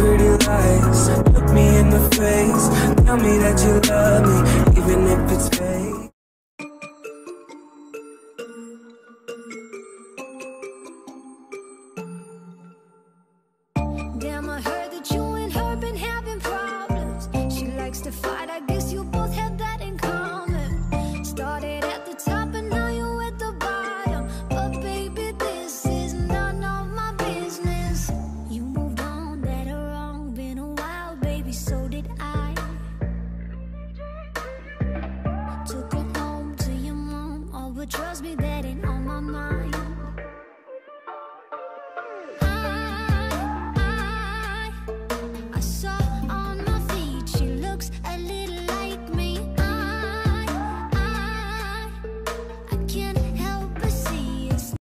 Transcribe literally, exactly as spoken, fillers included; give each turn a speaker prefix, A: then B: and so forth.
A: pretty lies. Look me in the face, tell me that you love me, even if it's fake.